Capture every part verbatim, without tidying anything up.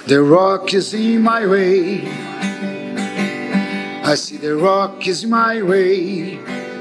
The rock is in my way. I see the rock is in my way.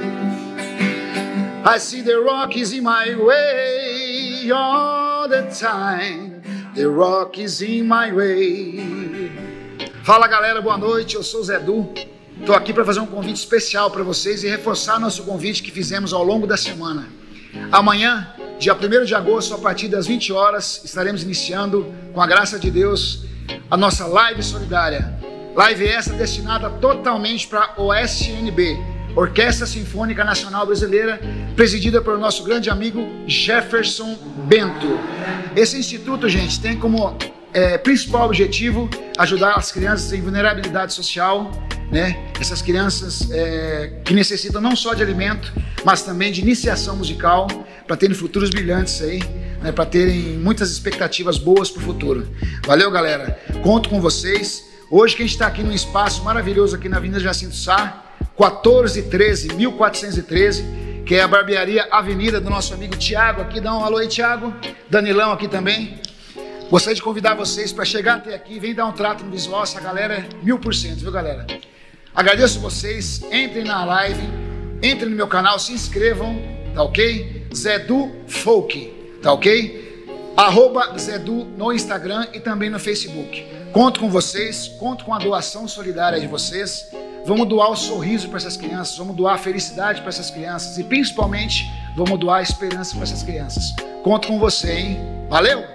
I see the rock is in my way all the time. The rock is in my way. Fala galera, boa noite, eu sou o Zé Du. Estou aqui para fazer um convite especial para vocês e reforçar nosso convite que fizemos ao longo da semana. Amanhã, dia primeiro de agosto, a partir das vinte horas, estaremos iniciando, com a graça de Deus, a nossa live solidária. Live essa destinada totalmente para a O S N B, Orquestra Sinfônica Nacional Brasileira, presidida pelo nosso grande amigo Jefferson Bento. Esse instituto, gente, tem como é, principal objetivo ajudar as crianças em vulnerabilidade social, né? Essas crianças é, que necessitam não só de alimento, mas também de iniciação musical, para terem futuros brilhantes aí, né? Para terem muitas expectativas boas para o futuro. Valeu, galera. Conto com vocês. Hoje que a gente está aqui num espaço maravilhoso aqui na Avenida Jacinto Sá, quatorze treze, mil quatrocentos e treze, que é a barbearia Avenida do nosso amigo Tiago aqui. Dá um alô aí, Tiago. Danilão aqui também. Gostaria de convidar vocês para chegar até aqui, vem dar um trato no visual, essa galera é mil por cento, viu galera? Agradeço vocês, entrem na live, entrem no meu canal, se inscrevam, tá ok? Zé Du Folk, tá ok? Arroba Zé Du no Instagram e também no Facebook. Conto com vocês, conto com a doação solidária de vocês. Vamos doar o sorriso para essas crianças, vamos doar a felicidade para essas crianças e principalmente vamos doar a esperança para essas crianças. Conto com você, hein? Valeu!